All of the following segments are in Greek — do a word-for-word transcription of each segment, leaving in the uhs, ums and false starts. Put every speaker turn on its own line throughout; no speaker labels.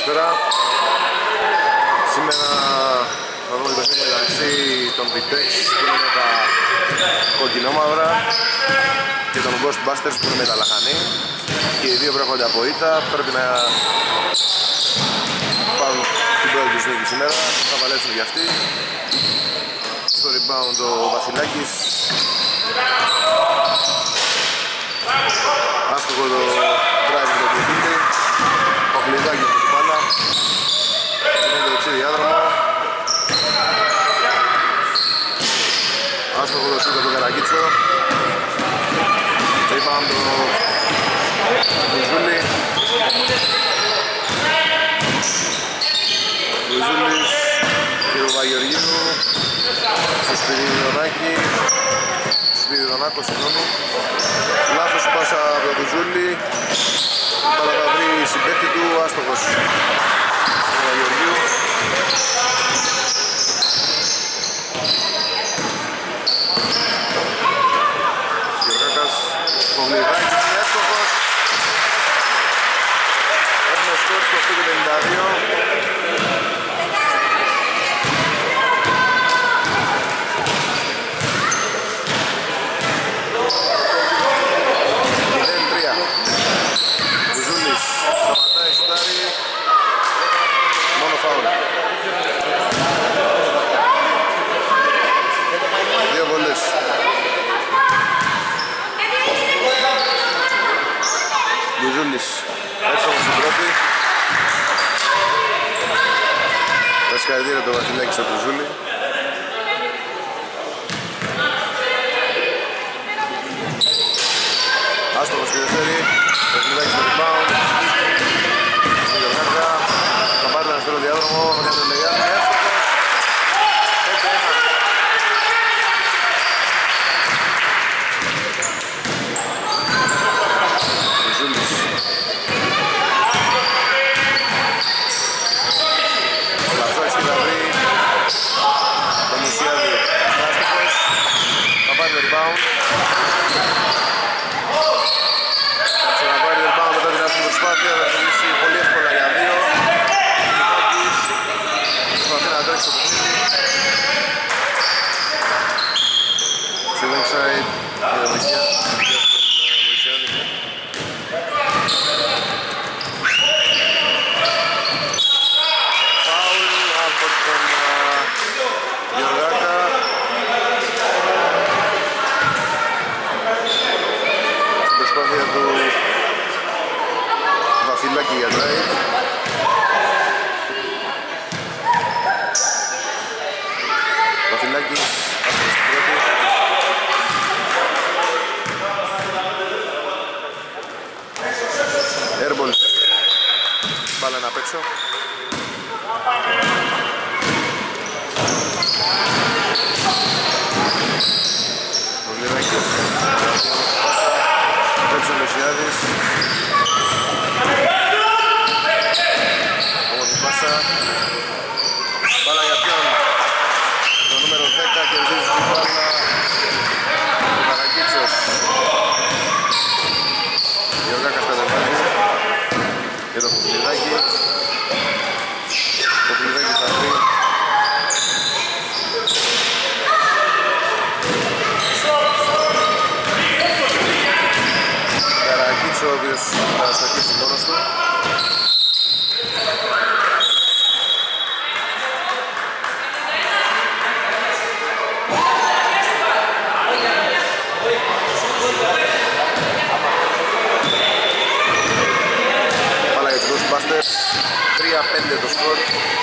καλησπέρα. Σήμερα θα δούμε το παιχνίδι μεταξύ των Vitex που είναι τα κοκκινόμαυρα και των Ghostbusters που είναι τα λαχανή. Και οι δύο προέρχονται από ήττα, πρέπει να πάρουν την πρώτη τους νίκη σήμερα, θα παλέψουν για αυτοί. Στο rebound ο Βασιλάκης. Άστοχο το drive του Παπλίδη. Ο Παπλιδάκης στην μπάλα. Είναι το δεξί διάδρομο. Άστοχο το σούτ από τον Καραγκίτσο. Rebound το Μπουζούλη. Μπουζούλης και ο Παπαγεωργίου. Στο Σπυριδονάκη. Στο Σπυριδονάκο, συγγνώμη. Λάθος πάσα από τον Μπουζούλη. Μπάλα θα βρει συμπαίκτη του, άστοχος ο Παπαγεωργίου. Γεωργάκας, Κοβλιδάκης, εύστοχος. Έχουμε σκορ στο οκτώ και πενήντα δύο. μηδέν τρία. Μπουζούλης, σταματάει, σουτάρει. Μόνο φάουλ. Δύο βολές. Μπουζούλης, εύστοχος στην πρώτη. Τα συγχαρητήρια το Βασιλάκη στο Μπουζούλη. Άστοχος στη δεύτερη. Το Βασιλάκη στο rebound. Στη Γεωργάκα. Θα πάρει ένα στέλο διάδρομο. Θα κάνει το λεγιά. Εύστοχος. πέντε ένα. Μπουζούλης. Ο Λατσάκης θα βρει το Μουσιάδη. Άστοχος. Θα πάρει το rebound. Θα ξαναπάρει το rebound μετά την άσχημη προσπάθεια. Θα τελειώσει πολύ εύκολα για δύο. Μινάκης προσπαθεί να τρέξει το παιχνίδι. Σε backside για τον Μουσιάδη. Φάουλ από τον Γεωργάκα. Στην προσπάθεια του Βασιλάκη για drive. Βασιλάκης άστοχος στην πρώτη. Airball στη δεύτερη. Μπάλα είναι απ' έξω. Ο Γλυράκης. Πέψε ο Λουσιάδης. Όμορφη πάσα. Μπάλα για ποιον? Το νούμερο δέκα κερδίζει την μπάλα. Ο Καραγκίτσος. Γεωργάκας κατεβάζει. Και το Κουκλιδάκι. Το Κουκλιδάκι θα βρει. Καραγκίτσο, ο οποίος θα στοχίσει μόνος του. Πάλα για τους Ghostbusters. τρία πέντε το σκορ.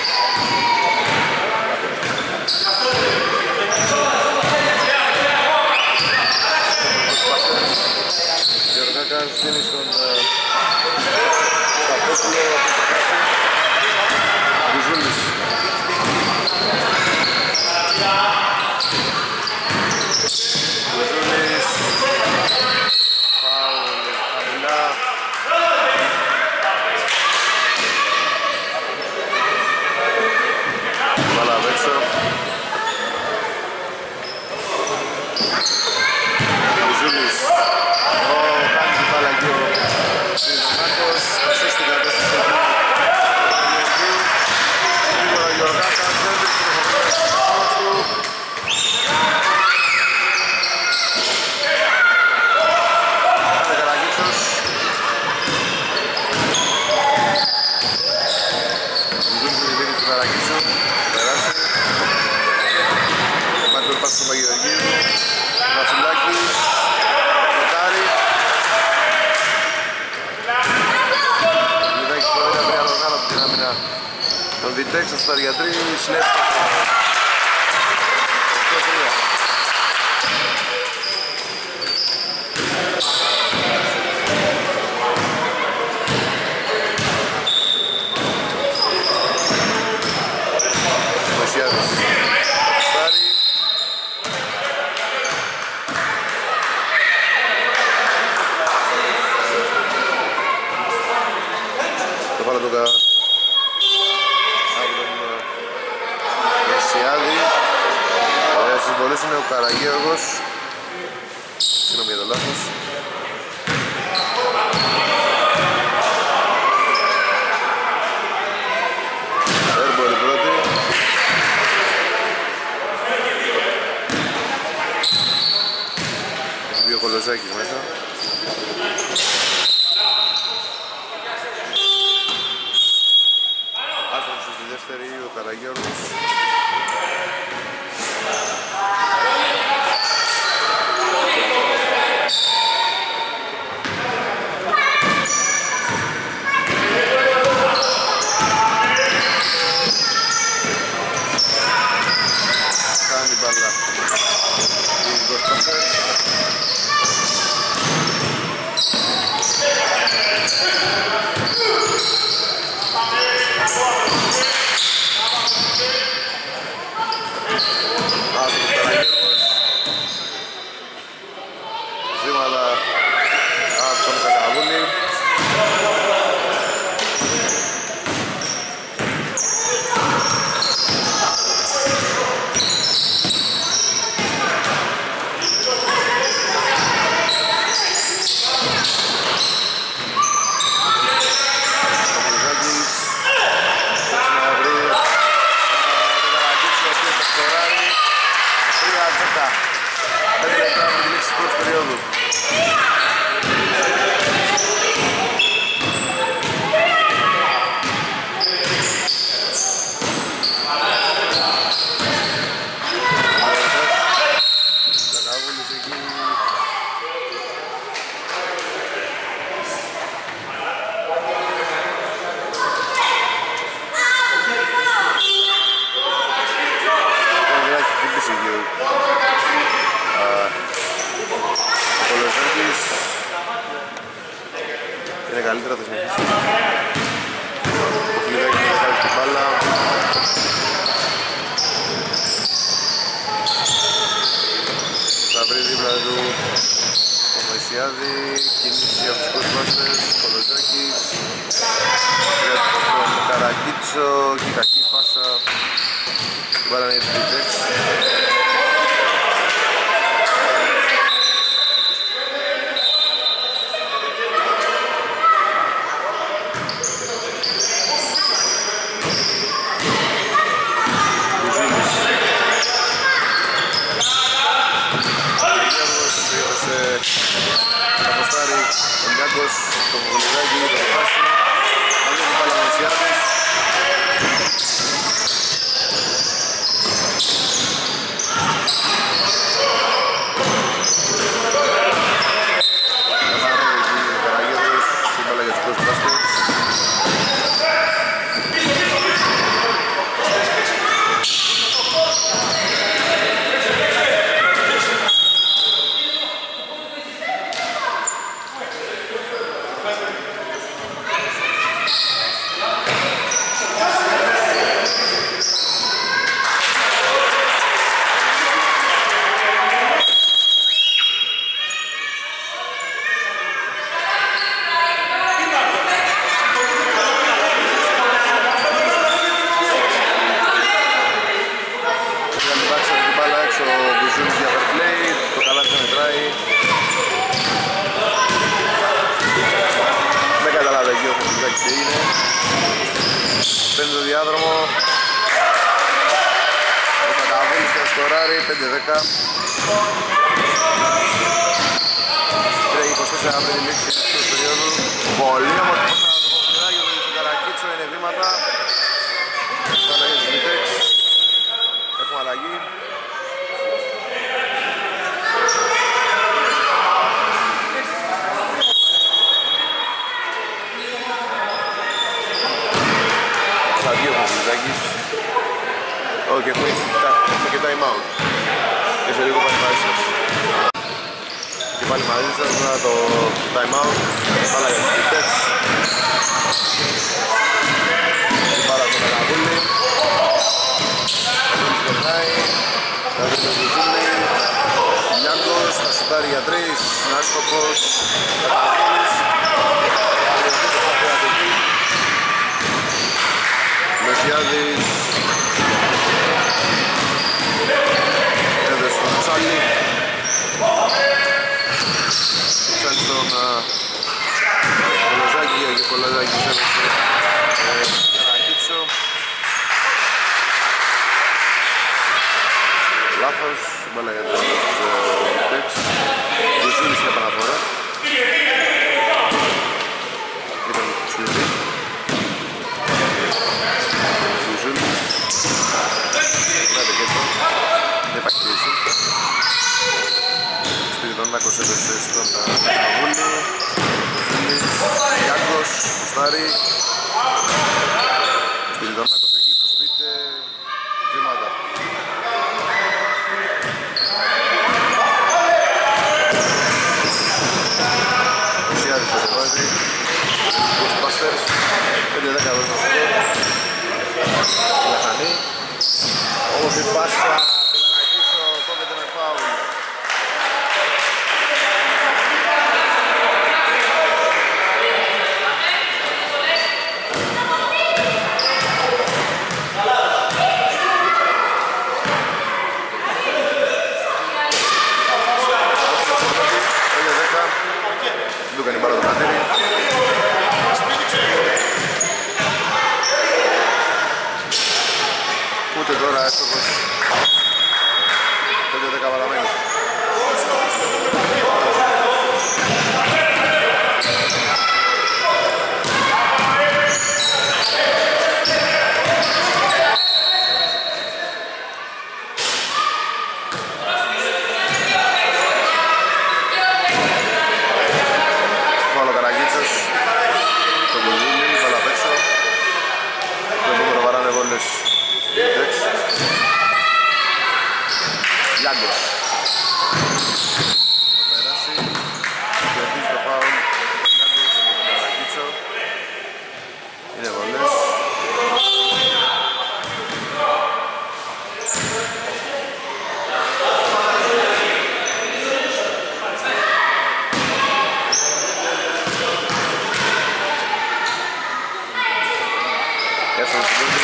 Γεωργάκας δίνει στον Σαφόπουλο. Μπουζούλης. Μπουζούλης. Φάουλ χαμηλά. Μπάλα απ' έξω. Μπουζούλης. Ω, κάνει την μπάλα εκεί ο Σιδονάκος. τον Vitex, θα στάρει για τρεις, συνέχεια. Μεσιάδης στάρει. Το βάλε τον Μεσιάδη. Στις βολές είναι ο Καραγέωργος. Συγγνώμη για το λάθος. Airball η πρώτη. Έχει μπει ο Κολοζάκης μέσα. Άστρωσε στη δεύτερη ο Καραγέωργος. Κάνει μπάλα. Λίγος πάσες. Άστρος Καραγέωργος. Βήματα από τον Κακαβούλη. πέντε λεπτά από τη λήξη της πρώτης περίοδου. Κακαβούλης εκεί. Έχει χτύπησε εκεί ο Κολοζάκης. Είναι καλύτερα, θα συνεχίσει. Ο Κλειδάκης θα κάνει την μπάλα. Θα βρει δίπλα του ο Μεσιάδη. Κινήσει από τους Ghostbusters. Κολοζάκης για τον Καρακίτσο και κακή πάσα. Την μπάλα είναι για την Vitex. Θα αποστάρει ο Νιάκος, το Βουλιδάκι, το Φάση. Αλλιώς την μπάλα Μεσιάδης. Καθαρεύει εκεί ο Καραγέωργος, την μπάλα για τους Ghostbusters. Παίρνει το διάδρομο. Ο Κακαβούλης θα σκοράρει πέντε δέκα. Τρέχει είκοσι τέσσερα πριν τη λήξη της περίοδου. Πολύ όμορφη πάσα από το Κοκκινιδάκι του Καρακίτσο, είναι βήματα. Θα αλλαγή της Vitex. Έχουμε αλλαγή. Στα δύο Κοκκινιδάκι. και έχουμε και time out. Και σε λίγο πάλι μαζί σας. Και πάλι μαζί σας μετά το time out. Πάλα για τους Βιτέξ. Και πάρα στο Καναβούλη. Καναβούλης περνάει. Καναβούλης το Ζουζούλη. Γιάνγκος θα σουτάρει για τρεις. Νάσκοπος. Καναβούλης. Μεσιάδης. Έδωσε στον Τσάλι. Τσάλι στον Κολοζάκη και Κολοζάκη έδωσε για να αγγίξω. Λάθος, μπάλα για τους Βιτέξ. Ζουζούλη στην επαναφορά. Ήταν Τσουλή. Ζουζούλη.Ράτε και αυτό. Δεν υπάρχει κρίση. Σπυριδονάκος έδωσε στον Καβούλη. Ζουζούλης. Γιάνγκος. Κουστάρι. Σπυριδονάκος εκεί προσπίτε. Βήματα. Μουσιάδης το βάζει. Ghostbusters. πέντε δέκα εδώ στο σκορ. Λαχανή. Όμορφη πάσα. Πελανακίσο. Κόβεται με φάουλ. πέντε δέκα. Δεν του κάνει πάρα το χατήρι. Ούτε τώρα έστοχος. πέντε δέκα παραμένει. Φάουλο Καραγίτσας. Το Μπουζούλη, μπάλα απ' έξω. Το επόμενο βαράνε βόλες. Βιτέξ. Γιάνγκος. Θα περάσει. Κερδίζει το φάουλ. Γιάνγκος με τον Καρακίτσο. Είναι βολές. Έφερε στην πόρτη.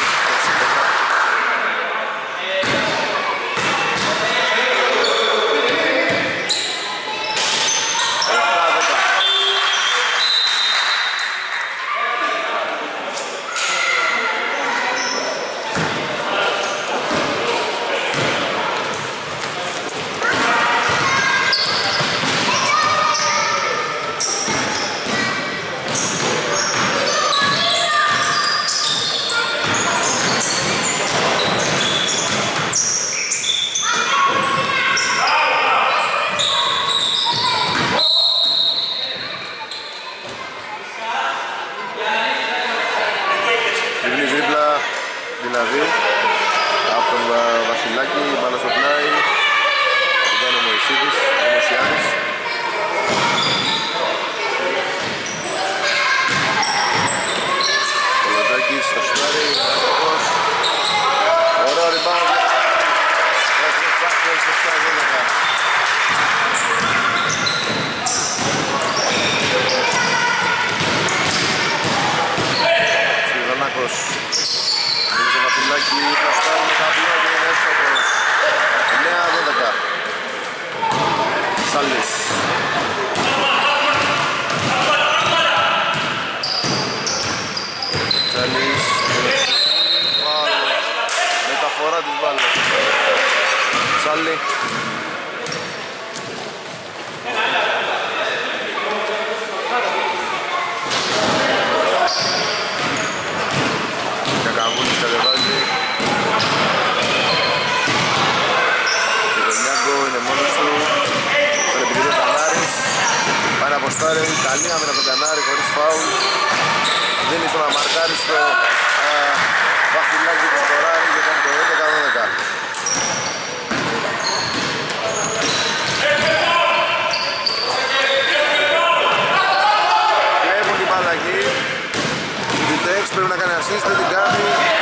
Δηλαδή από τον Βασιλάκη, μπάλα στο πλάι, τον κάνει ο Μωυσίδης, ο Μωσιάδης. Ο Λαζάκης στο σουτάρι, ο Άστοχος. Ωραίο rebound. Έχουμε τσάκες στο σουτάρι. Σπυριδονάκος. Το Βασιλάκη θα φτάνει με τα πλοία και είναι έστοχος. εννέα δώδεκα. Σάλης. Σάλης. Μεταφορά της μπάλας. Σάλη. Κακαβούλης κατεβάζει. Και τον Νιάγκο είναι μόνος του. Τον επιτηρεί ο Κανάρης. Πάει να αποστάρει. Καλή άμυνα από τον Κανάρη χωρίς φάουλ. Δίνει στο να μαρκάρει στο Βασιλάκη του σκοράρει και κάνει το έντεκα δώδεκα. assist, δεν την κάνει.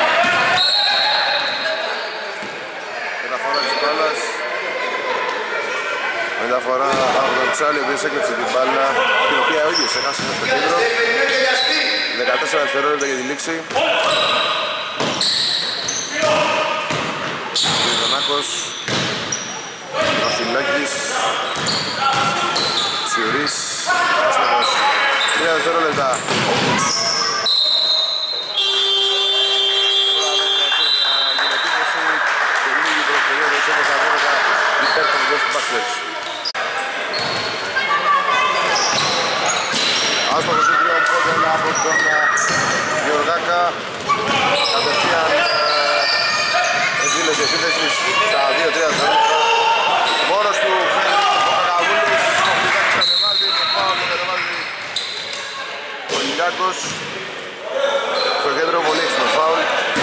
Μεταφορά της μπάλας. Μεταφορά από τον Τσάλι, ο οποίος έκλεψε την μπάλα, την οποία ο ίδιος έχασε στο κέντρο. δεκατέσσερα δευτερόλεπτα για τη λήξη. Γιωργονάκος, Βασιλάκης, Σιουρής, άστοχος. Τρία δευτερόλεπτα. Υπέρ των Ghostbusters. Άστοχος η τριών πόντων από τον Γεωργάκα. Κατευθείαν εκδήλωσε επίθεσης στα δύο τρία δευτερόλεπτα. Μόνος του ο Κακαβούλης, ο Λιγάκης κατεβάζει, με φάουλ το κατεβάζει ο Λιγάκος. Στο κέντρο πολύ έξυπνο φάουλ.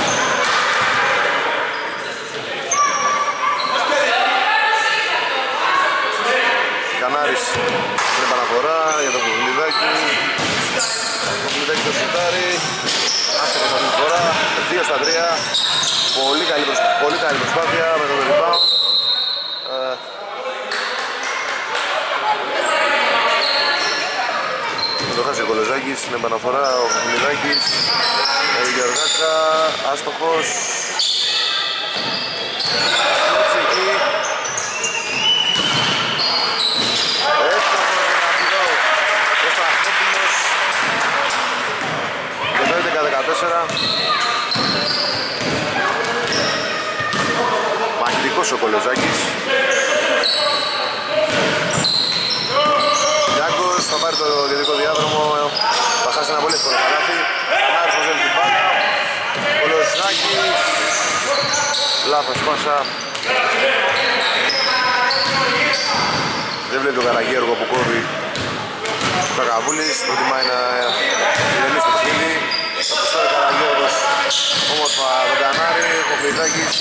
Κανάρης στην επαναφορά για τον Κοβλιδάκη. Το Κοβλιδάκη το σουτάρει. Άστοχος αυτή τη φορά. δύο στα τρία. Πολύ καλή, προσ... πολύ καλή προσπάθεια με τον rebound. Ε... Με το χάσει ο Κολοζάκης στην επαναφορά. Ο Κοβλιδάκης. Ο Γεωργάκα. Άστοχος. Έτσι εκεί. δεκατέσσερα. Μαγνητικός ο Κολοζάκης. Γιάνκος θα πάρει το κεντρικό διάδρομο. Θα χάσει ένα πολύ εύκολο καλάθι. Κανάρης μαζεύει την μπάλα. Κολοζάκης. Λάθος πάσα. Δεν βλέπει τον Καραγέργο που κόβει ο Κακαβούλης. Προτιμάει να ηρεμήσει το παιχνίδι. Θα προσφέρει ο Καραγέργος όμορφα τον Κανάρη, ο Κοβλιδάκης.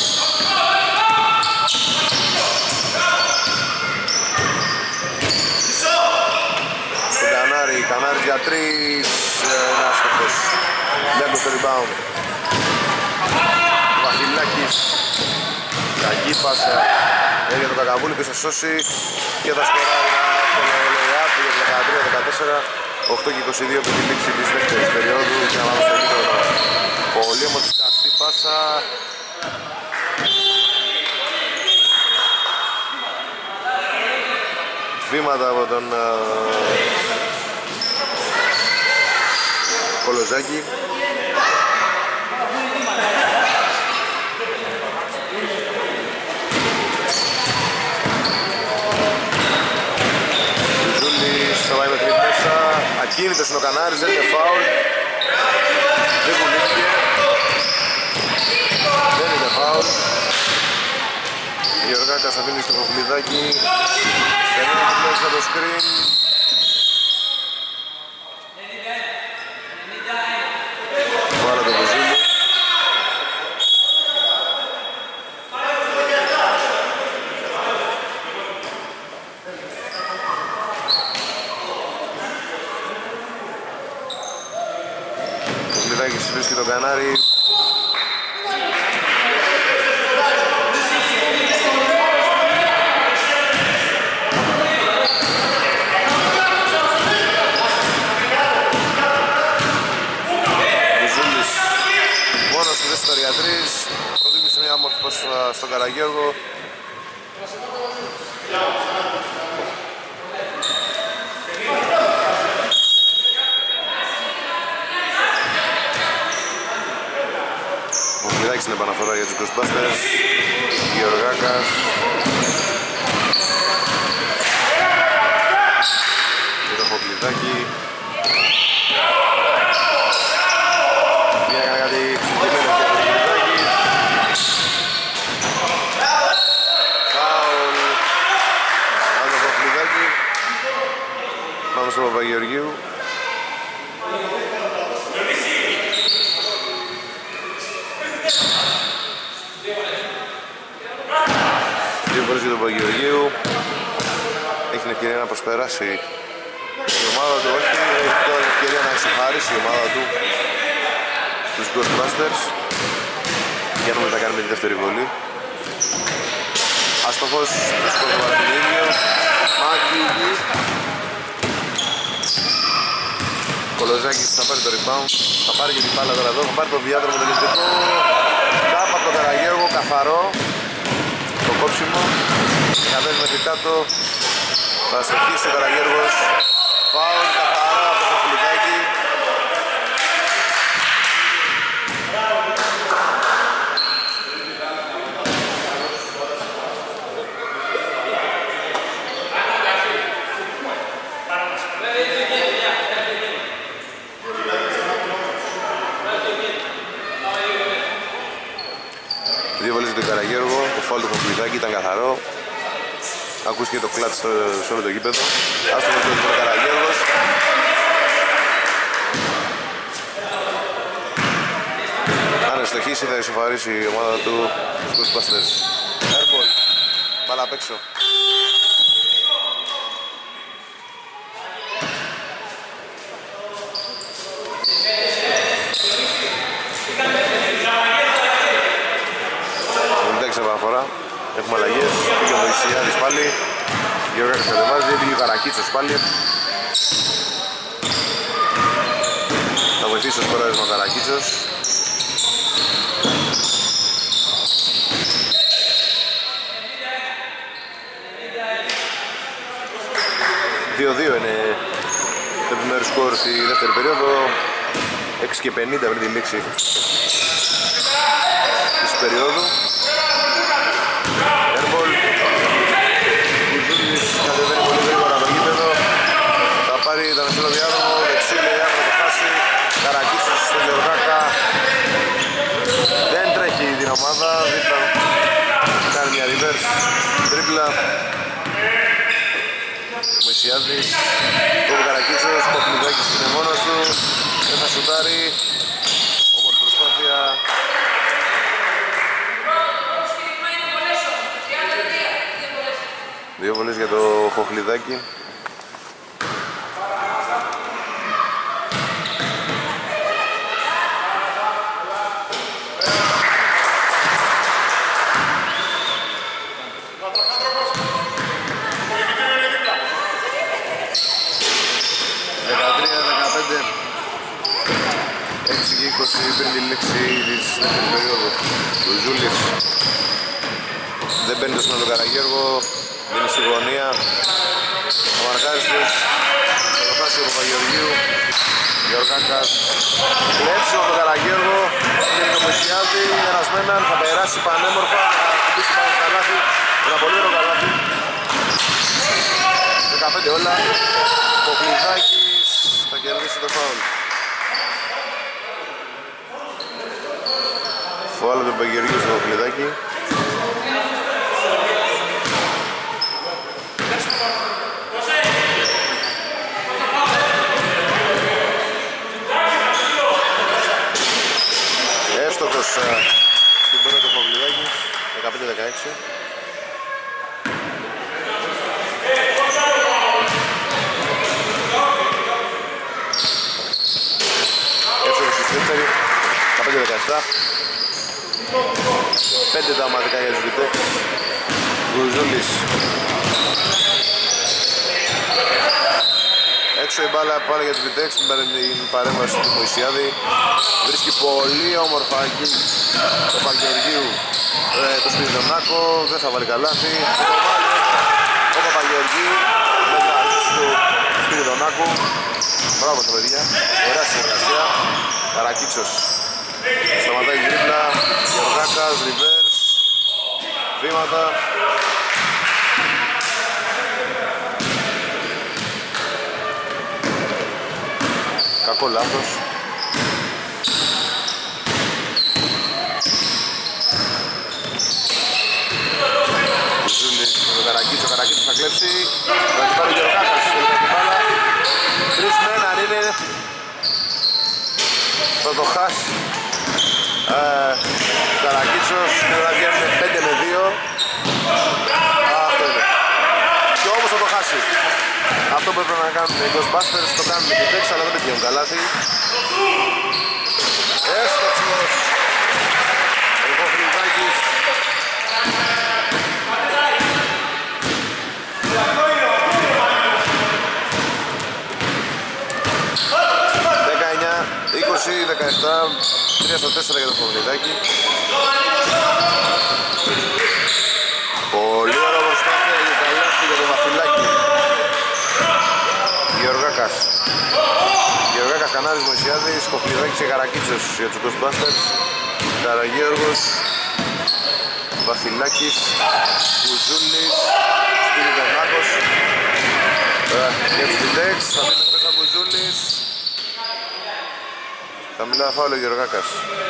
Στον Κανάρη, Κανάρη για τρεις, είναι άστοχος. Λέγκος στο rebound. Βασιλάκης, κακή πάσα για τον Κακαβούλη που θα σώσει και θα σκοράρει τον Λεάπ για το δεκατρία δεκατέσσερα. οκτώ και είκοσι δύο από τη λήξη της δεύτερης περίοδου και να πάμε στο επίπεδο. Πολύ ομορφή πάσα. Βήματα από τον uh, Κολοζάκη. Θα πάει με την μέσα, ακίνητος είναι ο Κανάρης, δεν είναι φάουλ. Δεν πουλήθηκε. Δεν είναι φάουλ. Γεωργάκας αφήνει στο Κοβλιδάκι. Φαινόταν την μέσα το σκριν. Βάλα το Βουζούλη. Κοβλιδάκης βρίσκει τον Κανάρη. Βουζούλης μόνος του δεύτερο για τρεις. Προτίμησε μια μόρφη πάση στον Καραγέργο. Ο Κοβλιδάκης είναι επαναφορά για τους Ghostbusters. Γεωργάκας. Και το Κοβλιδάκι. Έκανε κάτι συγκεκριμένο για το Κοβλιδάκι. Φάουλ. Αν το Κοβλιδάκι. Πάμε στο Παπαγεωργίου. Δύο φορές για τον Παπαγεωργίου. Έχει την ευκαιρία να προσπεράσει η ομάδα του, όχι, έχει τώρα την ευκαιρία να ισοχαρίσει η ομάδα του. τους Ghostbusters. Για να μην τα κάνουμε τη δεύτερη βολή. Άστοχος, δυσκός το βάλε τον ίδιο. Μάκη. Κολοζάκης θα πάρει το rebound. Θα πάρει και την μπάλα τώρα εδώ. Θα πάρει το διάδρομο το κεντρικό. Κάπου από τον Καραγέργο, καθαρό. Το κόψιμο. Κατέβει μέχρι κάτω. Θα στοχίσει ο Καραγέργος. Φάουλ, καθαρό από το Χοχλιδάκι. Δύο βολές του Καραγέργο, το φάουλ του Χοχλιδάκι ήταν καθαρό. Ακούστηκε το κλατ στο, σε όλο το γήπεδο. Άστο με τον Καραγέργος. Αν ευστοχίσει θα ισοφαρίσει η ομάδα του στους Ghostbusters. Airball, μπάλα απ' έξω. Έχουμε αλλαγές, πήγε ο Μωυσιάδης πάλι. Γιώργος κατεβάζει, πήγε ο Καρακίτσος πάλι. Θα βοηθήσει στο σκοράρισμα ο Καρακίτσος. δύο δύο είναι το επιμέρους σκορ στη δεύτερη περίοδο. έξι και πενήντα πριν τη λήξη της περίοδου. Airball. Κουζούλης κατεβαίνει πολύ γρήγορα το γήπεδο. Θα πάρει τον ευθύνο διάδρομο, δεξί λέει άκρο το χάσει. Καρακίσος στον Γεωργάκα. Δεν τρέχει την ομάδα, δίπλα κάνει μια reverse τρίπλα. Μεσιάδης, το Καρακίσος, Παπλουδάκης είναι μόνος του. Δεν θα σουτάρει. Όμορφη προσπάθεια. Δύο βολές για το Χοχλιδάκι. δεκατρία δεκαπέντε. έξι και είκοσι πριν τη λήξη της δεύτερης περίοδου. Ο Ζούλης δεν μπαίνει το σύνολο του Καραγέργο. Δίνει στη γωνία. Ο μαρκάριστος. Θα το χάσει ο Παπαγεωργίου. Γεωργάκας. Κλέψιμο από τον Καραγέργο. Είναι το Μεσιάδη. Ένας με έναν. Θα περάσει πανέμορφα. Θα κουμπίσει πάνω στο καλάθι. Ένα πολύ ωραίο καλάθι. δεκαπέντε όλα. Ο Χλιδάκης θα κερδίσει το φάουλ. Φάουλ του Παπαγεωργίου στο Χλιδάκι. Εύστοχος στην πρώτη του Παπαγεωργίου, δεκαπέντε δεκαέξι. Εύστοχος στη δεύτερη, δεκαπέντε δεκαεπτά. Πέντε τα ομαδικά για τους Βιτέξ. Γουζούλης. Έξω η μπάλα πάλι για τους Βιτέξ, την παρέμβαση του Μωυσιάδη. Βρίσκει πολύ όμορφα εκεί το Παπαγεωργίου ε, το Σπυριδονάκο, δεν θα βάλει καλάθι. Θα το βάλει ο Παπαγεωργίου με την αλήθεια του Σπυριδονάκου. Μπράβο στα παιδιά, ωραία συνεργασία. Καρακίτσος σταματάει γρίπλα, Γεωργάκας, reverse, βήματα. Κακό λάθος. Ζούλης με τον Καρακίτσο, ο Καρακίτσος θα κλέψει. Θα την πάρει ο Γεωργάκας, τελικά την μπάλα. Τρεις με έναν είναι. Θα το χάσει. Ε, Καρακίτσος, τώρα βγαίνουν πέντε με δύο. Αυτό είναι. Και όμως θα το χάσει. Αυτό που έπρεπε να κάνουν οι Ghostbusters το κάνουν οι Vitex, αλλά δεν πετύχουν καλάθι. Έστωξος. Ο Κοφριδάκης. δεκαεννιά είκοσι δεκαεπτά, τρία στα τέσσερα για το Κοφριδάκη. Πολύ ωραία προσπάθεια για τα λάθη για το Βασιλάκη. Γεωργάκας. Γεωργάκας, Κανάδης, Μωυσιάδης, Κοφριδάκης και Καρακίτσος για τους Ghostbusters. Καραγέωργος, Βασιλάκης, Μπουζούλης, Σπύρι Βερνάκος. Για τους Βιτέξ, θα μείνει μέσα Μπουζούλης. Θα μιλά φάουλ ο Γεωργάκας.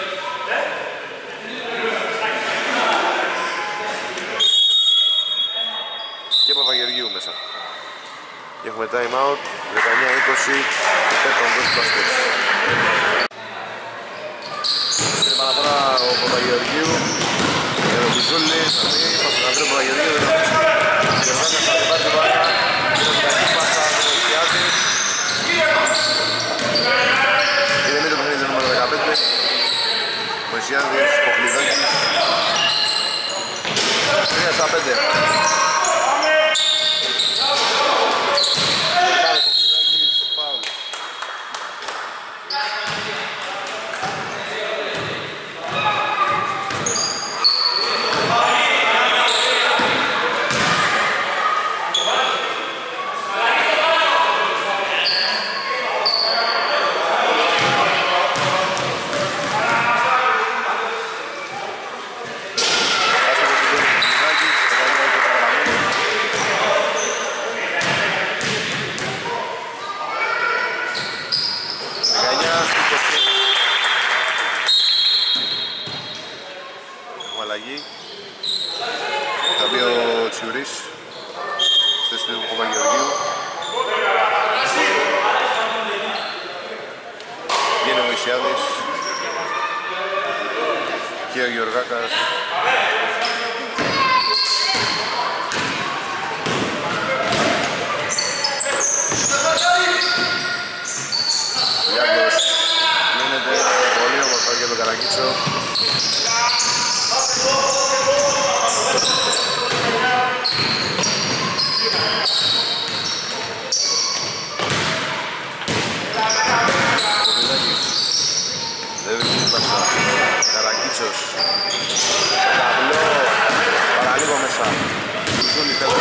Και Παπαγεωργίου μέσα. Και έχουμε time out, δεκαεννιά είκοσι, υπέρ των Ghostbusters. Στην επαναφορά ο Παπαγεωργίου για τον Μπουζούλη, θα πει, Παπαγεωργίου, Παπαγεωργίου, δεν θα πει. Γεωργάκας θα πάρει την μπάλα, για τον κακή πάσα του Μωυσιάδη. Ηρεμεί το παιχνίδι νούμερο δεκαπέντε. Μωυσιάδης, Κοφριδάκης. τρία στα πέντε. Θα μπει ο Τσιουρής στη θέση του Παπαγεωργίου. Βγαίνει ο Μωυσιάδης και ο Γεωργάκας. Λιάκος λύνεται πολύ όμορφα για τον Καρακίτσο. Καρακίτσος, ταμπλό, παραλίγο μέσα. Μπουζούλη πέρα.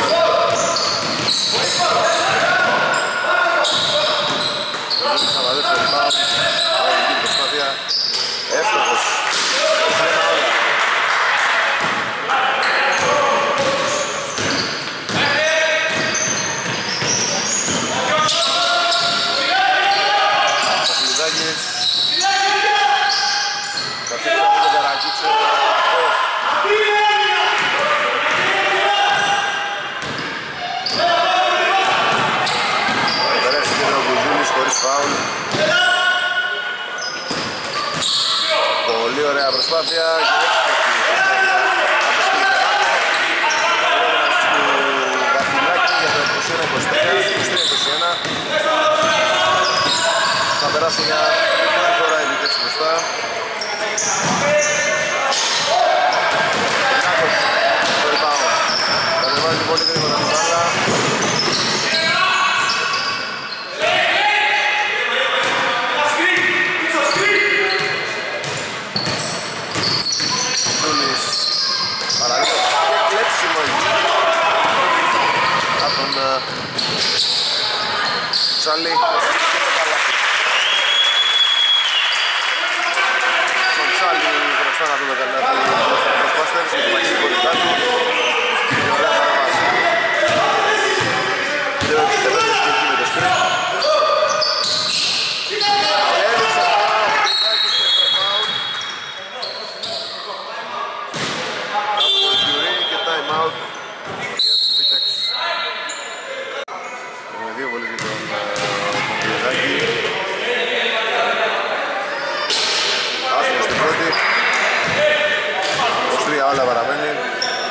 Μπουζούλη θα βαδίσει το rebound. Αγωγική προσπάθεια. Εύστοχος. Ένα όλα. Παπλιδάκης. Θα φύγει από τον Καρακίτσο. Περάσει και ο Μπουζούλης χωρίς φάουλ. Πολύ ωραία προσπάθεια. Βασιλάκη για το είκοσι ένα είκοσι ένα. Θα περάσει μια φορά η Βιτέξ μπροστά. Το rebound. Κατεβάζει πολύ γρήγορα την μπάλα. Ζούλης παραλίγο και κλέψιμο εκεί από τον Τσάλι. Τον Τσάλι χρωστά να δούμε καλά του Ghostbusters με τη μαγική κοντά του. Η ωραία παραβάση. Δεν επιστεύεται στην εκεί με το σκριν. Έδειξε φάουλ, Φρυδάκης και φάουλ. Από τον Γιουρί και time out για την Vitex. Έχουμε δύο βολές για τον Φρυδάκη. Άσχημα στην πρώτη. είκοσι τρία όλα παραμένει.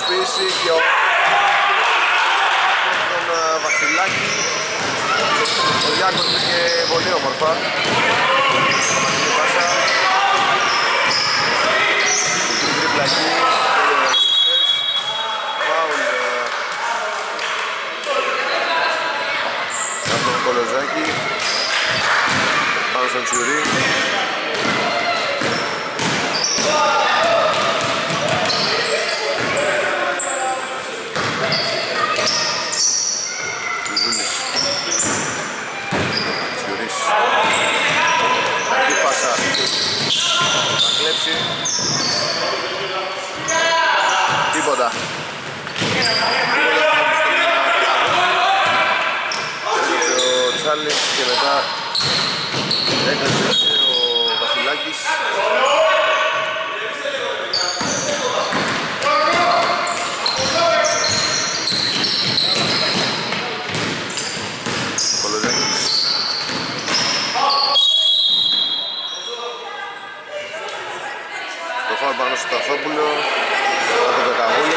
Ισοποίηση και ο τον Βασιλάκη. Ο Διάκος πήγε πολύ όμορφα. Μακρινή πάσα. Μικρή τρίπλα εκεί. Φάουλ από τον Κολοζάκη. Πάνω στον Τσιουρί. Τίποτα. Έκλεισε ο Τσάλης και μετά έκλεισε ο Βασιλάκης. Κολοζάκης. Το φάουλ πάνω στο Σταθόπουλο από το Καβούλη.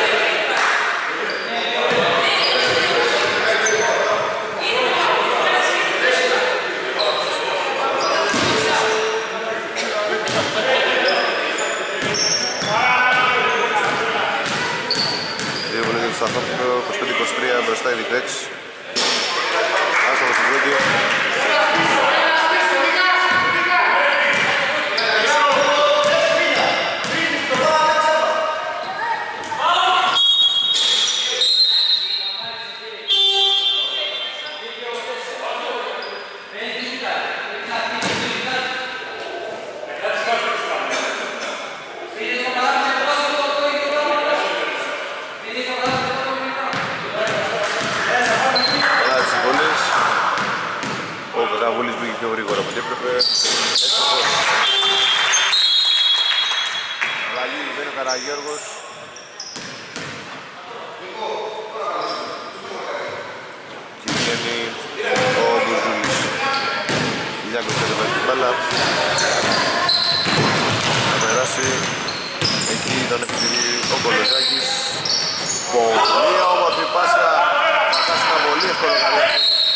Δύο βολές για το Σταθόπουλο, είκοσι πέντε είκοσι τρία μπροστά η Vitex. Άστοχος στην πρώτη. Καραγιώργος. Και βγαίνει ο Μπουρζούλης. Λιάκος και το την μπάλα. Θα περάσει. Εκεί τον επιθυμεί ο Κολοζάκης. Πολύ όμορφη πάσα. Θα χάσει ένα πολύ εύκολο καλάθι.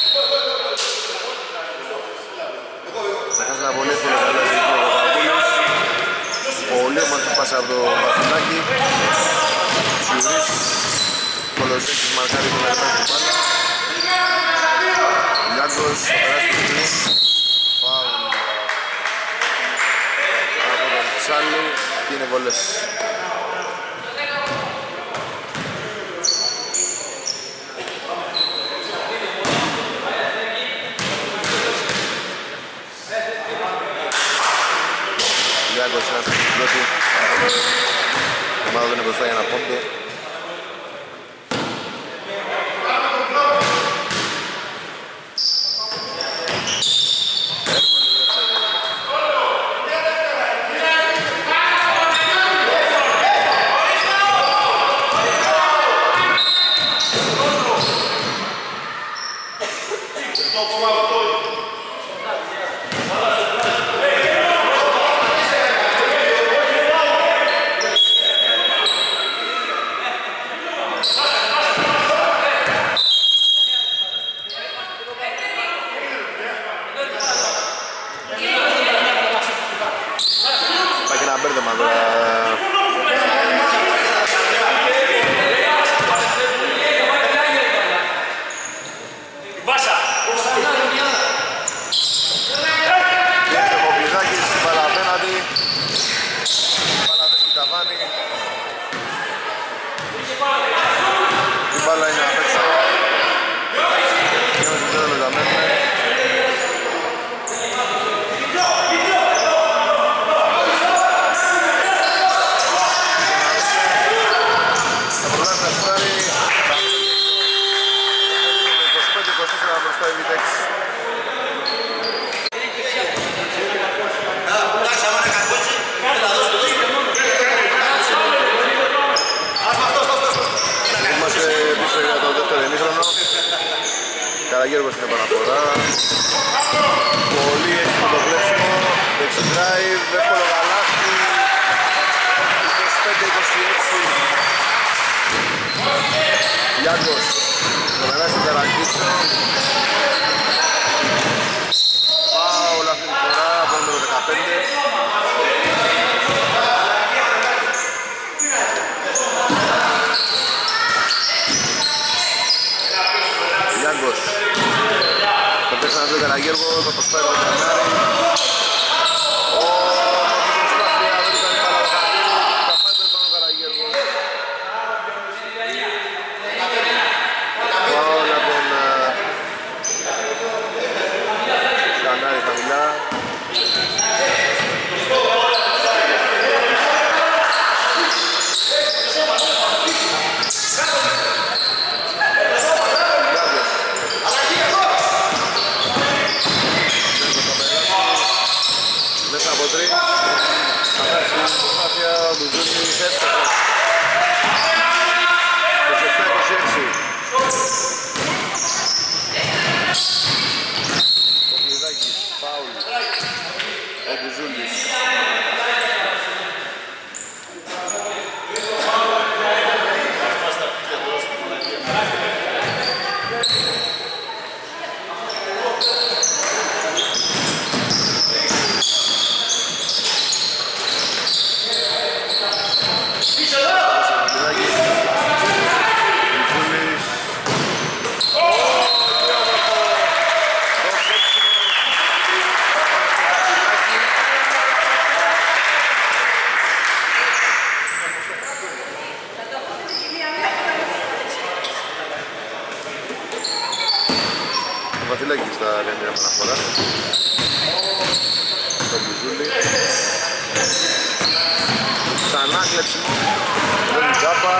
Θα χάσει ένα πολύ εύκολο καλάθι ο Κολοζάκης. Πολύ όμορφη πάσα από το Βασιλάκη. Τσιουρής. Κολοζάκης μαρκάρει τον αριθμό του πάνω. Λιάκος θα περάσει το τρεις. Φάουλ από τον Τσάλι και είναι βολές. Λιάκος ένας στην πρώτη. Η ομάδα δεν είναι μπροστά για ένα πόντο. Γιάνγκος, το περάσει στην Καρακίτσο. Φάουλ αυτή τη φορά από νούμερο δεκαπέντε. Γιάνγκος, το πέσει να δει ο Καραγέργο, το προσπάρει το Κανάρι. Βασιλάκης θα κάνει μια αναφορά στον Μπουζούλη. Ξανά κλέψιμο, δεν είναι τσάπα.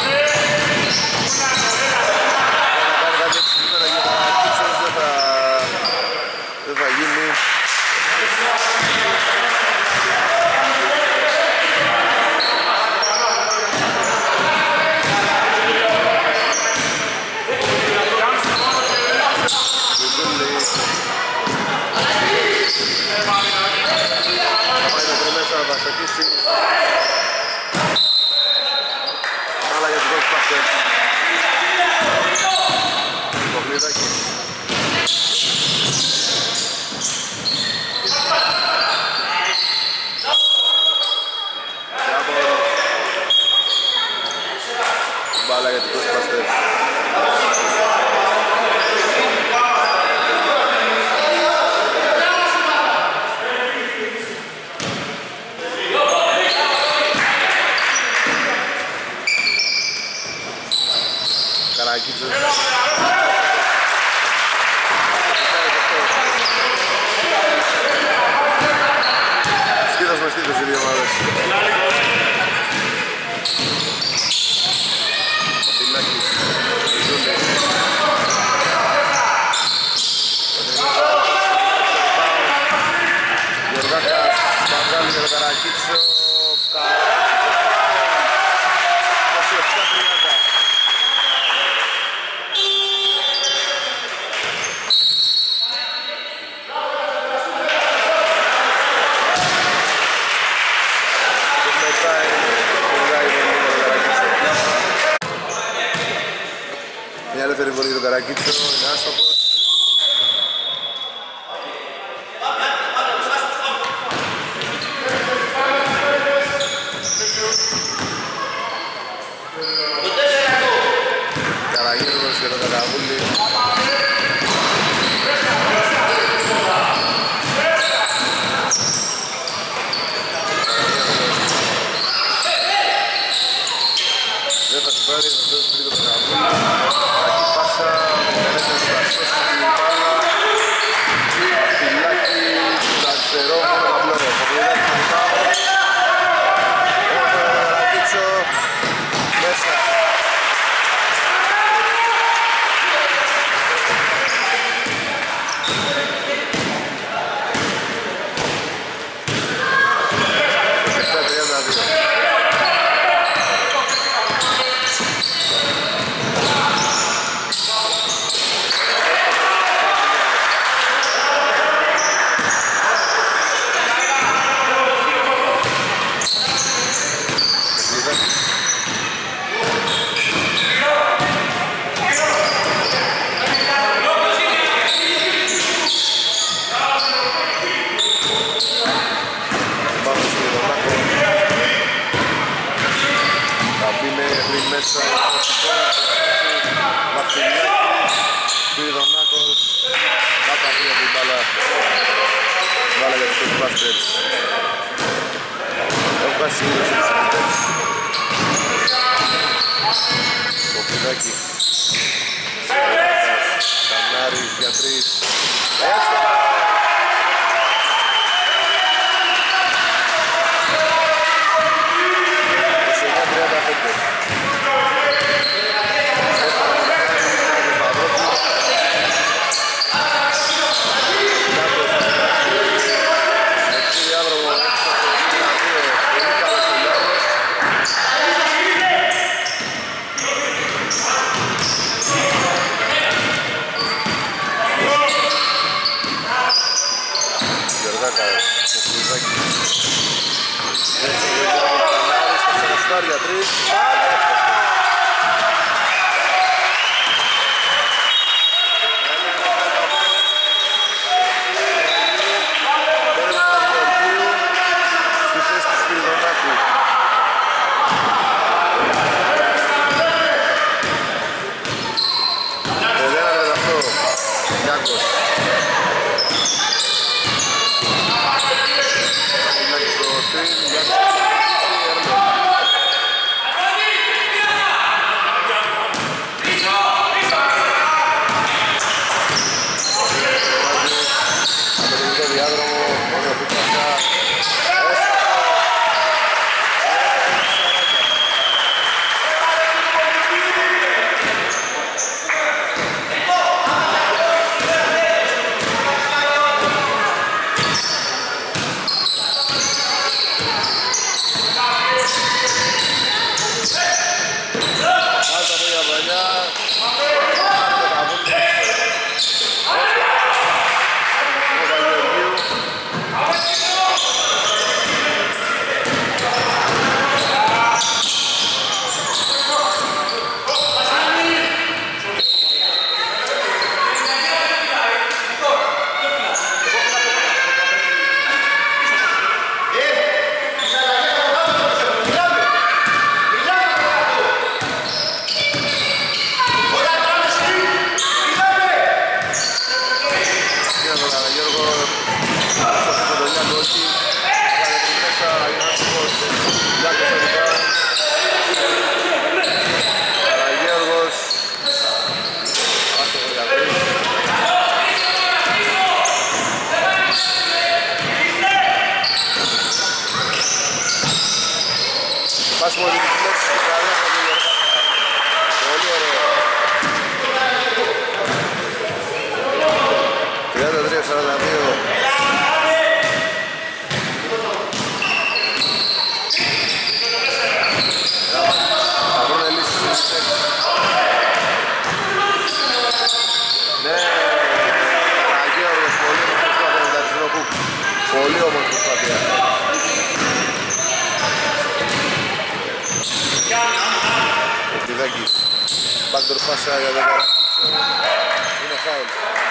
Να κάνει κάτι εξηγήμενα για τα κύψες, δεν θα, δεν θα γίνει. Θα στοχίσει άλλα για τους δόντους παστές. Κοβλίδακης. Γιάμπορ. Μπάλα για τους δόντους παστές. Καρακίτσος. Στήθος με στήθος οι δύο ομάδες. Πατηλάκης, Ζούλης. Γιωργάκας, Παγκάλη για το Καρακίτσο. είκοσι επτά τριάντα. Μια ελεύθερη βολή για τον Καρακίτσο, είναι άστοχος. Καραγέργος για τον Κακαβούλη. Δεν θα σου πάρει, θα δώσει τρίτο Κακαβούλη. Κακή πάσα, καλέσαι στο μέσα, Βασιλιάκης, Σπυριδονάκος, κάτω από την μπάλα, μπάλα για τους Busters. Έχω χάσει ήδη στους Busters. Κοπιδάκης, Κανάρης για τρεις, έστω! Για τρεις. Στη θέση του Σπυριδονάκου. Ελένα με αυτό. Γιάκος. Γιάκος στο τρεις. Γιάκος. Πάσιμο διοικητές, καλές από την Γιώργα. Πολύ ωραίο. τριάντα τρία σαράντα δύο. Θα βρουν λύσεις. Ναι, Αγίωρος, πολύ όμορφη προσπάθεια με τα Αριστινοπού. Πολύ όμορφη προσπάθεια. Κοπιδάκης, backdoor πάσα για τον Καρακούτσο, είναι φάουλ.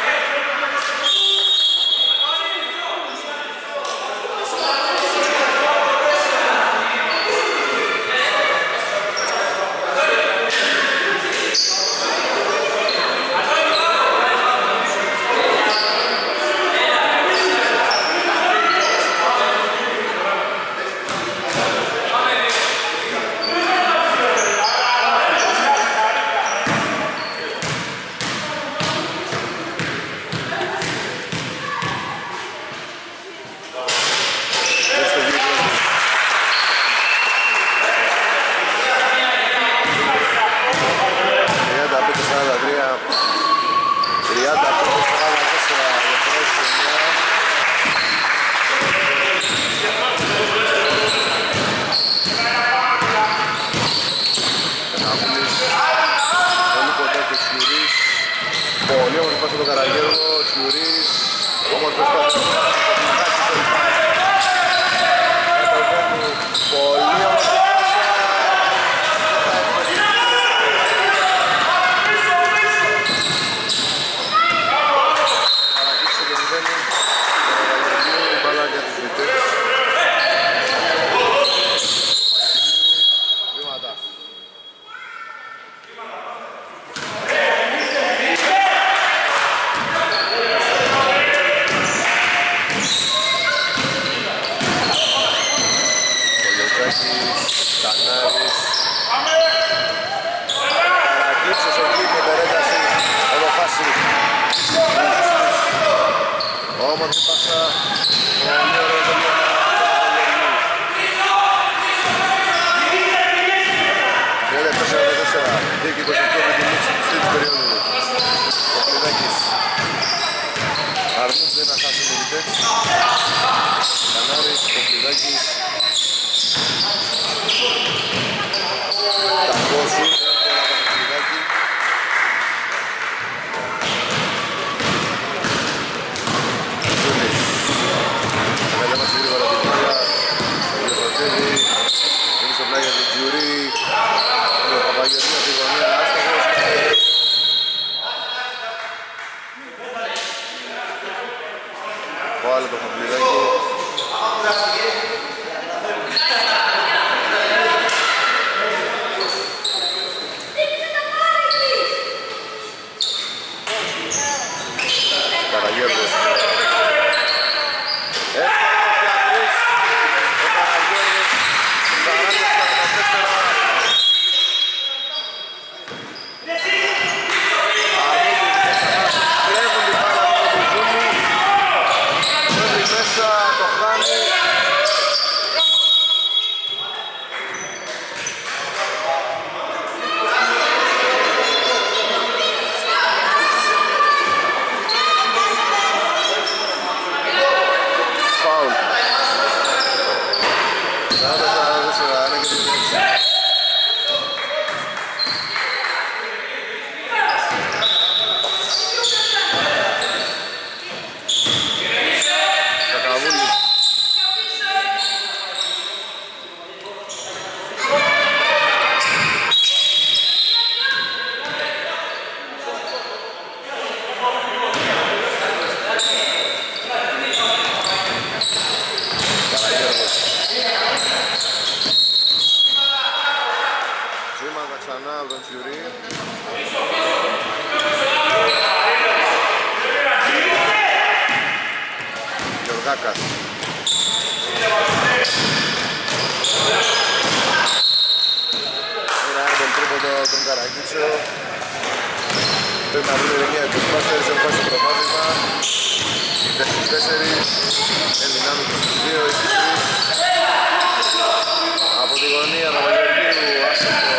Πολύ όμορφη πάσα τον Καραγέργο, Σιουρής, όμορφη πάσα τον πολύ όμορφη πάσα. Καραγέργο και μηδένει, Καραγέργο, μπάλα για τους διτές. Βήματα. όμορφη πάσα. Πολύ ωραίο το λιώμα. τριάντα επτά σαράντα τέσσερα, δύο και είκοσι οκτώ με τη λήξη της τρίτης περίοδου. Ο Κλειδάκης αρνούνται να χάσουν το Βιτέξ. Κανάρης, ο Κλειδάκης. Κακό σου, έμπονα από το Κλειδάκη. Ζούλης. Μετέμαστε γρήγορα την μπάλα. Ο Γεωργοτζέλη. Είναι στο πλάγια του Τζιουρί. Ο Παπαγιορμίου από τη γωνία, άστοχος. Βάλε το Χαμπλιδάκι. Καραγιώργος. Γιωργάκας. Ένα άρμπελ τρίποντο τον Καραγκίτσο. Πρέπει να βρουν ηρεμία τους Μπάστερς, έχουν πάει στο προβάδισμα. είκοσι τέσσερα, εν δυνάμει είκοσι δύο, είκοσι τρία. Από τη γωνία Παπαγιορμίου, άστοχο.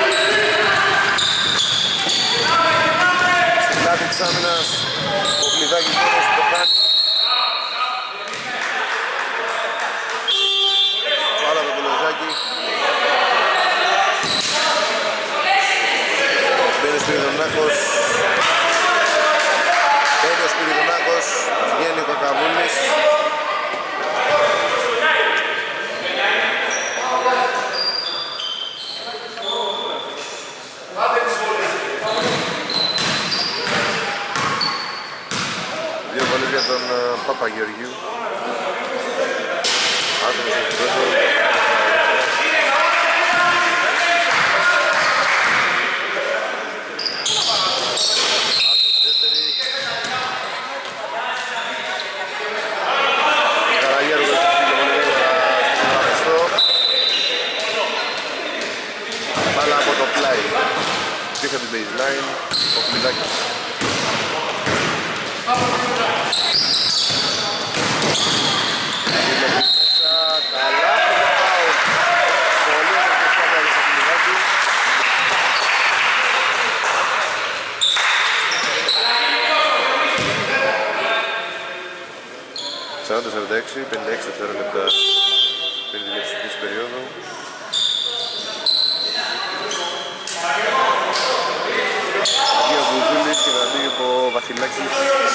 Στην πλάτη της άμυνας, ο Κλειδάκης μόνος το κάνει. Βάλα το Κουλοζάκι. Μπαίνει ο Σπυριδονάκος. Μπαίνει ο Σπυριδονάκος. Βγαίνει ο Κακαβούλης. Δύο βολές για τον uh, Παπαγεωργίου. Άστομος έχει πρώτο. Άστομος δεύτερη. Καραγιέργος πήγε πολύ γρήγορα στον Αμεστό. Μπάλα από το πλάι. Πίσω από την baseline, ο Κλειδάκης. Είναι μέσα, καλά το πάω. Πολύ ωραία προσπάθεια για το Κλειδάκι. σαράντα σαράντα έξι, πενήντα έξι δευτερόλεπτα πριν τη λήξη της περίοδου. Δύο Βουζούλης και θα μπει ο Βασιλάκης.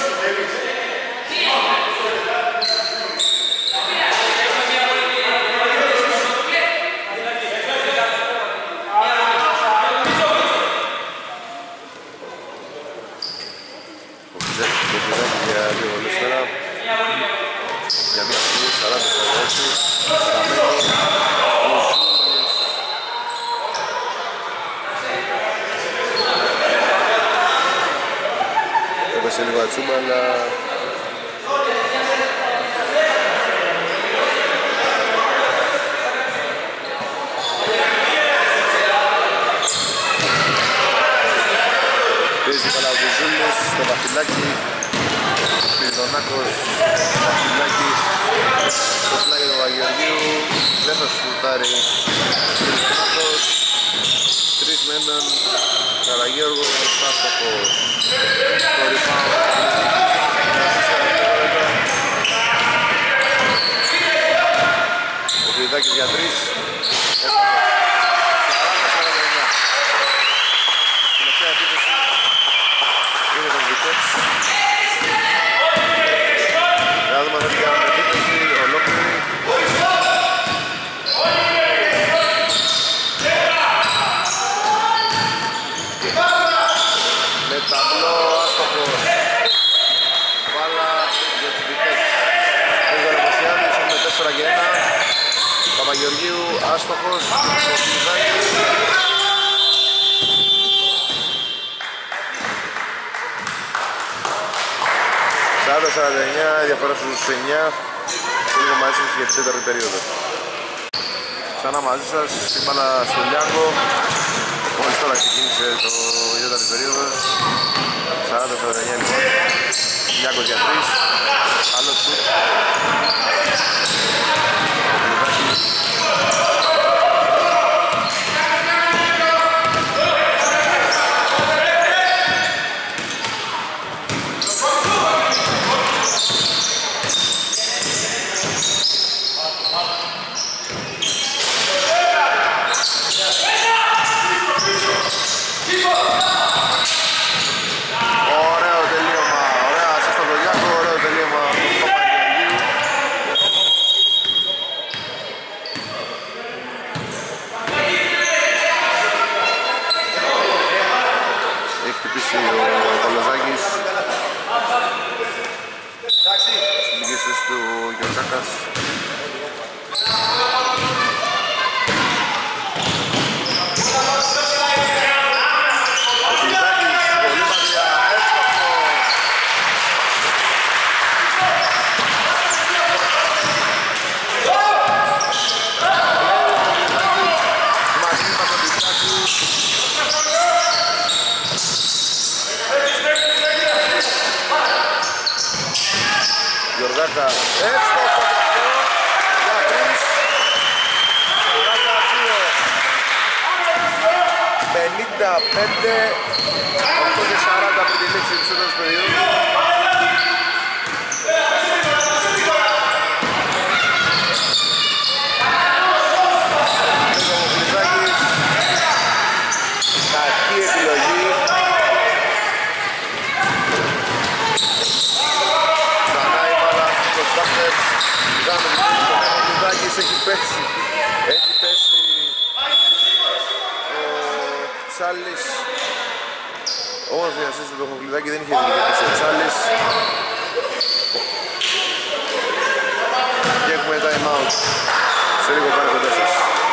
Ο Φιζάκης και ο Φιζάκης για δύο βολές τώρα. Για μία στιγμή, σαράντα σαράντα έξι. Σταμένος. Έπεσε λίγο ατσούμπα, αλλά Ολυμπιακός. Βασιλάκης στο πλάγι του Παπαγεωργίου, δεν θα σουτάρει. Τρεις μένουν, Καραγιώργος, άστοχος. Το rebound. Ο Κρυδάκης για τρεις. σαράντα σαράντα εννιά. Τελευταία επίθεση είναι τον Βιτέξ. Θα δούμε αν θα κάνουμε επίθεση ολόκληρη. Με ταμπλό άστοχο. Βάλα για τον Βιτέξ. Ο Γαλαμασιάδης είναι τέσσερα και ένα. Παπαγεωργίου άστοχος. Ο Κρυδάκης. σαράντα σαράντα εννιά, διαφορά στους εννιά. Λίγο μαζί σας για την τέταρτη περίοδο. Ξανά μαζί σας, την μπάλα στο Λιάκο. Μόλις τώρα ξεκίνησε το η τέταρτη περίοδο. σαράντα σαράντα εννιά λοιπόν. Λιάκος για τρεις. Άλλος σουτ. Ωραίο τελείωμα, ωραία ασίστ από τον Γιάκο, ωραίο τελείωμα από τον Παπαγεωργίου. Έχει χτυπήσει ο Κολοζάκης. Στην δική θέση του Γιωργάκας. Γιωργάκα εύστοχο αυτό για τρεις. σαράντα δύο πενήντα πέντε οκτώ και σαράντα πριν τη λήξη της τέταρτης περίοδου. Ο Κλειδάκης, κακή επιλογή. Ο Κλειδάκης έχει πέσει, έχει πέσει ο Τσάλης. Όμορφη ασίστη του Κλειδάκη, δεν είχε δει πέσει ο Τσάλης. Και έχουμε time out, σε λίγο πάνε κοντά σας.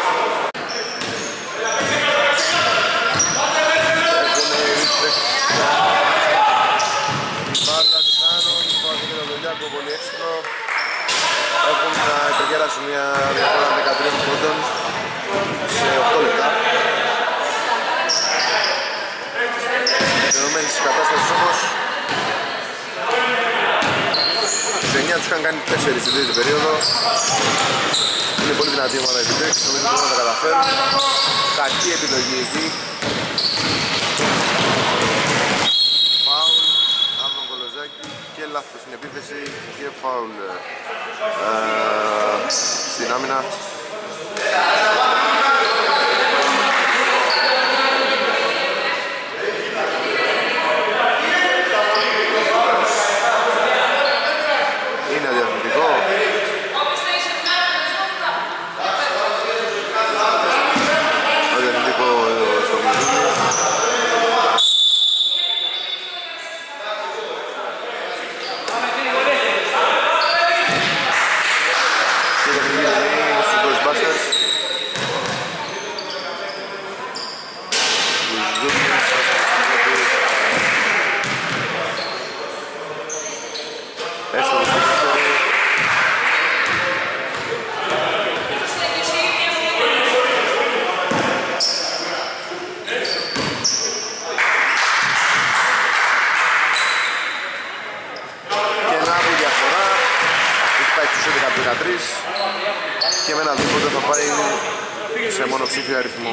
Μπάλα τη κάνουν, το αφήνει τον Λιάκο, πολύ έξυπνο. Έχουν να υπερκέρασουν μια διαφορά δεκατρία πόντων σε οκτώ λεπτά. Δεδομένης της κατάστασης όμως, στους εννιά τους είχαν κάνει τέσσερις στην τρίτη περίοδο. Είναι πολύ δυνατή η ομάδα Vitex, νομίζω ότι μπορούν να τα καταφέρουν. Κακή επιλογή εκεί. Φάουλ από τον Κολοζάκη και λάθος στην επίθεση και φάουλ ε, στην άμυνα. Είναι αδιαθμητικό. Αδιαθμητικό στο Μουζούνι. Και το παιχνίδι στους Ghostbusters. Έστω το σύστημα. Και να που διαφορά. δεκατρείς και με ένα δίποτε θα πάει σε μονοψήφιο αριθμό.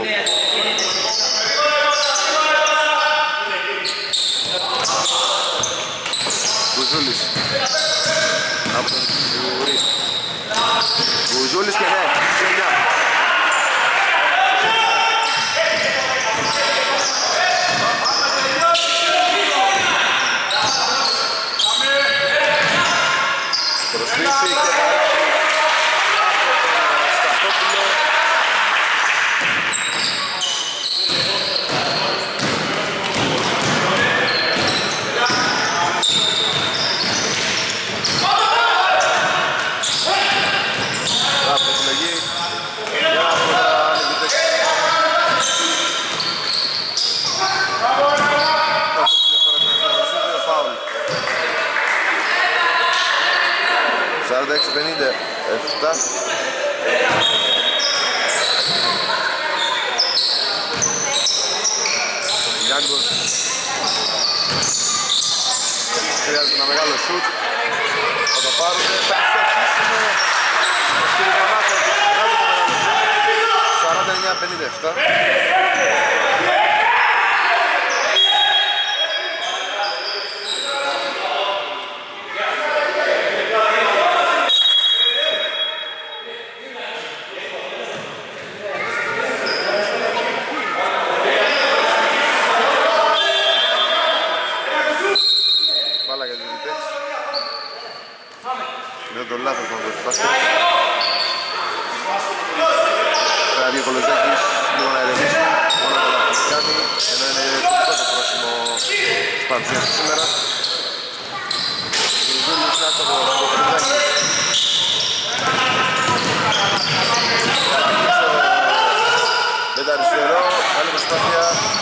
Μπουζούλης από τον Γουρή. Μπουζούλης και ναι, σε εννιά. Προσφύση και Σταθόπουλο. Λάθος επιλογή για να ανεβητέσει. Λάθος διαφορετικό φάουλ. σαράντα έξι πενήντα επτά. Γιάνγκος χρειάζεται ένα μεγάλο σουτ, θα το πάρουν, θα φτιάξουμε σαράντα εννιά πενήντα επτά. Το λάθος να δώσει μπάσκετ. Πρέπει ο Κολοζάκης λίγο να ηρεμήσει, μόνο το λάθος κάνει, ενώ είναι θετικό το πρόσημο της παρουσίας σήμερα. Η Ζούλης να το Κολοζάκης. Με τα αριστερό, καλή προσπάθεια.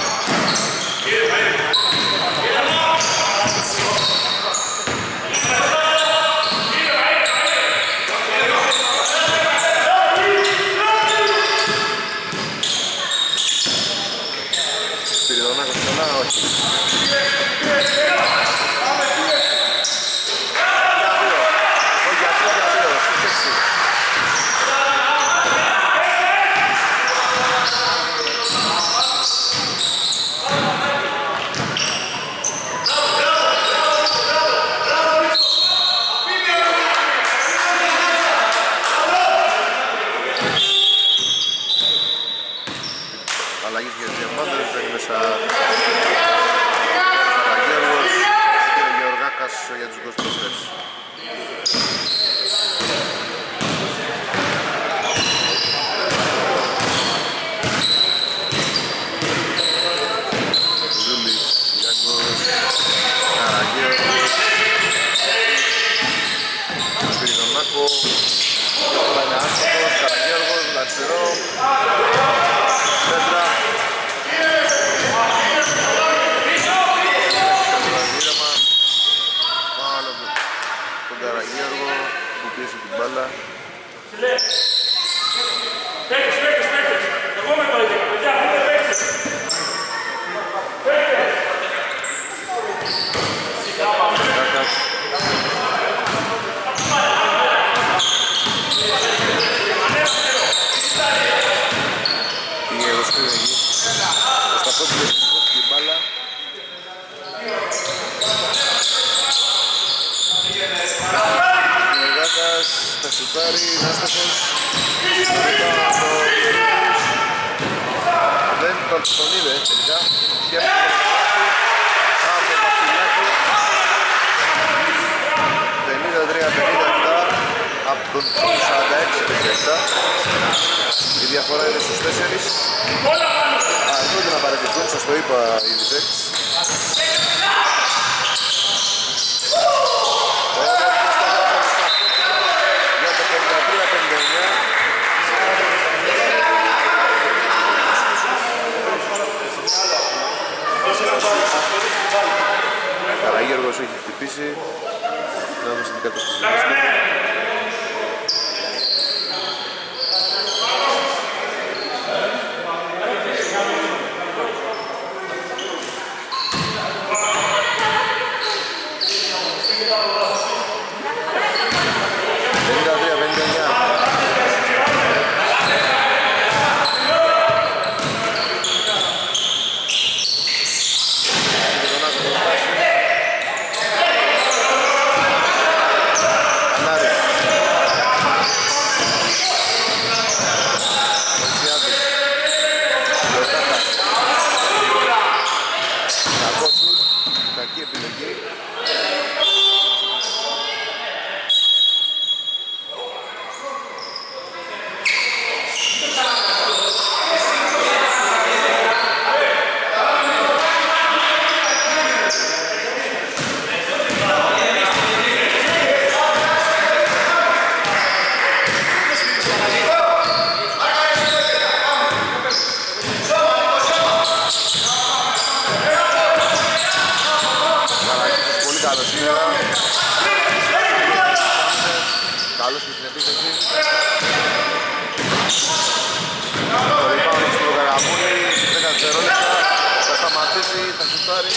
για τους Ghostbusters. Ζούλης, Γιάνγκος, Καραγέος, Σπυριδονάκο, όλα είναι άστοχος, Καραγέργος, Λατσερό, Πέτρα. Καραγέργο που πίεσε την μπάλα.
Παίκτες, παίκτες, παίκτες. Εγώ με το ίδιο, παιδιά, πείτε παίκτες. Παίκτες.
Κάκας. Πήγε ο Σκρίνο εκεί. Ο Σταθόπουλος που την μπάλα. Κάκας, θα σουτάρει, είναι άστοχος. Δεν τον είδε τελικά. Και από το Παχτιλιάκη. πενήντα τρία πενήντα επτά από τον σαράντα έξι πενήντα επτά. Η διαφορά είναι στους τέσσερις. Αρκούνται να παρατηθούν, σας το είπα ήδη παίκτης. Για το πενήντα τρία πενήντα εννιά. Καραγέργος έχει χτυπήσει. Να δούμε στην κατάσταση. πενήντα τρία πενήντα καλός και στην επίθεση. Το rebound στο Καραμούνι, δέκα δευτερόλεπτα, θα σταματήσει, θα σουτάρει.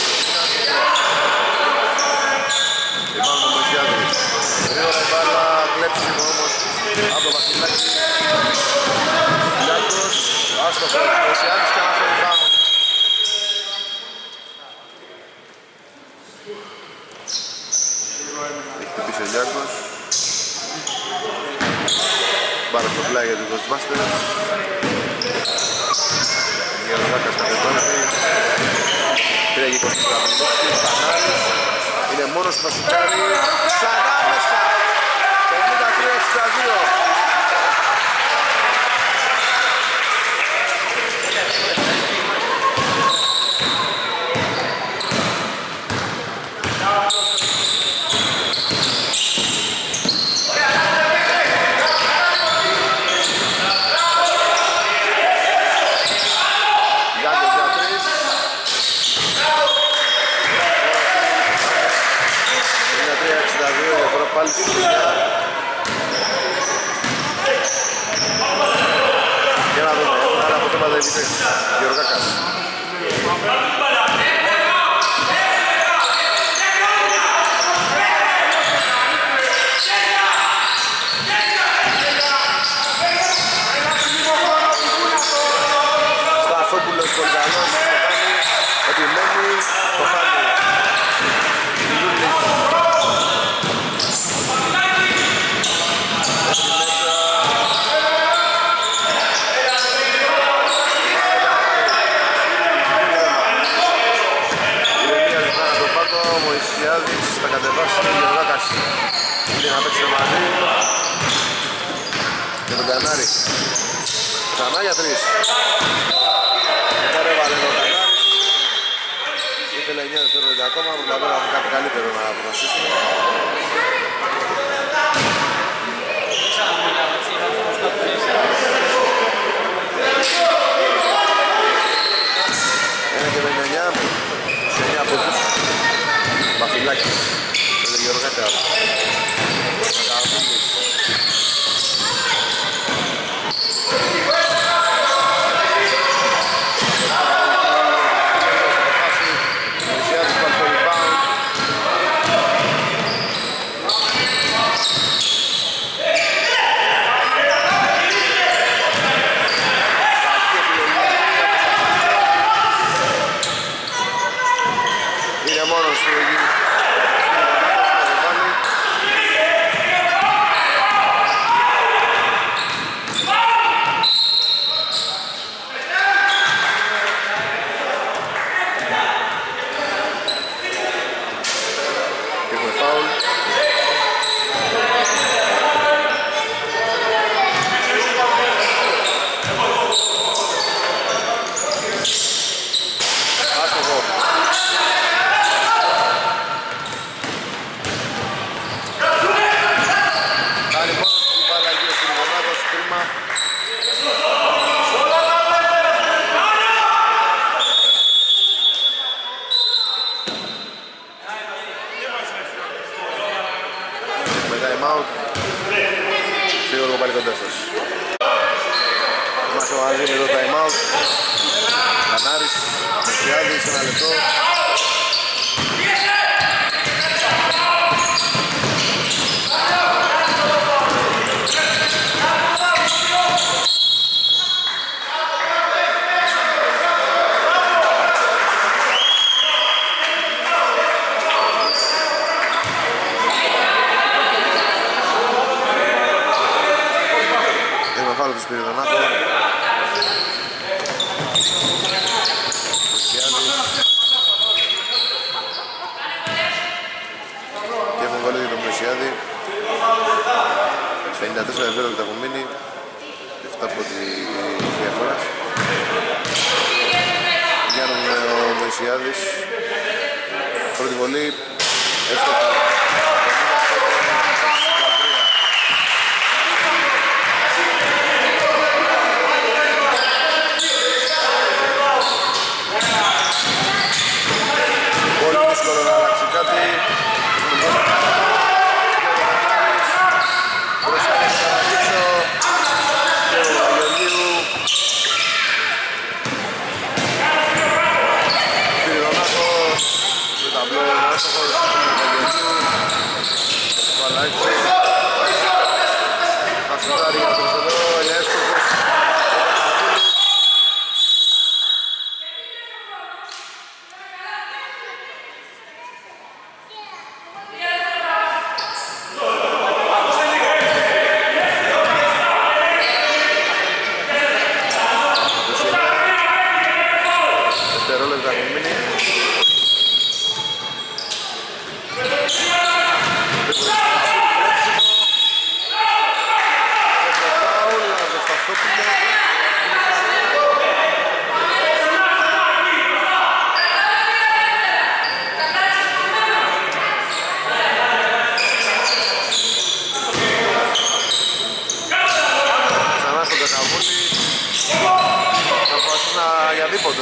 Rebound το Μεσιάδη. Γρήγορα η μπάλα, κλέψιμο όμως από το Βασιλάκη. Λιάκος, άστοχο, Μεσιάδης και ένα στο rebound. Έχει χτυπήσει ο Λιάκος. Μπάρα στο πλάι για τους Ghostbusters. Γεροδάκας κατεβάζει. Τρία και είκοσι Πανάρης. Είναι μόνος που θα σουτάρει. Ξανά μέσα. πενήντα τρία εξήντα δύο. Πάλι στη δουλειά. Για να δούμε, έχουν άλλα αποτέματα επιτέξεις. Γεωργάκας. Σταθόπουλος Πολυκαλός, επιμένει, το χάνει. Μωυσιάδης θα κατεβάσει ο Γεωργάκας. Είναι να παίξουμε μαζί με τον Κανάρη. Ξανά για τρεις. Τώρα έβαλε ο Κανάρης. Ήθελε εννιά δευτερόλεπτα ακόμα, προλαβαίναμε κάτι καλύτερο να αποφασίσουμε. Ένα και πενήντα εννιά, σε εννιά από τους. Μαφιλάκης, το Γεωργάκα. Καραμούνης. Μεσιάδης πάλι στο rebound. Είναι μόνος του εκεί. Είμαστε μαζί με το time out. Κανάρης, Μεσιάδης, ένα λεπτό. Του Σπυριδονάκο. Και έχουμε βάλει για τον Μεσιάδη. πενήντα τέσσερα δευτερόλεπτα που μείνει. εφτά από τη διαφορά. Γιάννουν ο Μεσιάδης. Πρώτη βολή. Εύστοχα. Δύσκολο να αλλάξει κάτι. Μπροστά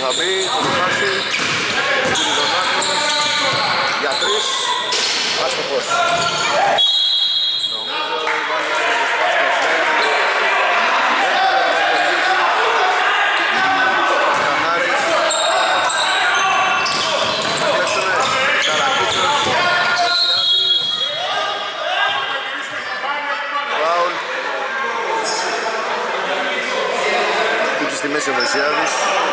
θα μπει, θα το χάσει. Σπυριδονάκος για τρεις. Άστοχος. Νομίζω η μπάλα είναι το σπάσκο φέρ. Κανάρης. Θα κλέψουνε. Καρακίτσος. Φάουλ. Τούτος στη μέση ο Μεσιάδης.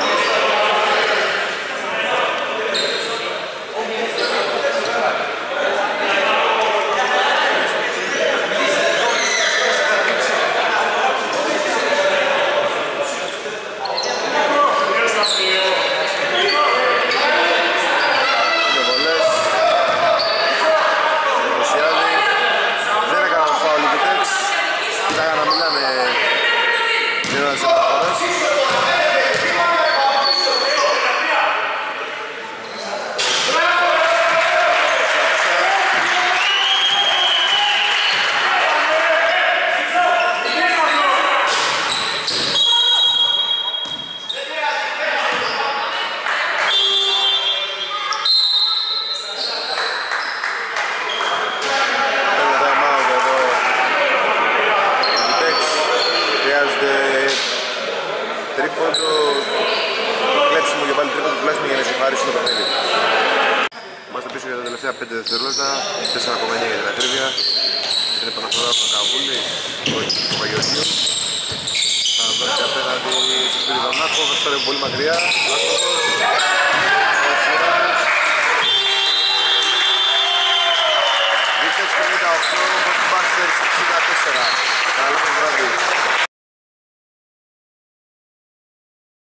πέντε δευτερόλεπτα, τέσσερα κόμμα εννιά για την ακρίβεια. Στην επαναφορά από τον Καβούλης, ο Παγιωτίου. Θα δώσει απέναντι στο Σπυριδονάκο, θα φτάρει πολύ μακριά. Άστοχος. Βίτεξ πενήντα οκτώ, Μπάστερς εξήντα τέσσερα. Καλό βράδυ.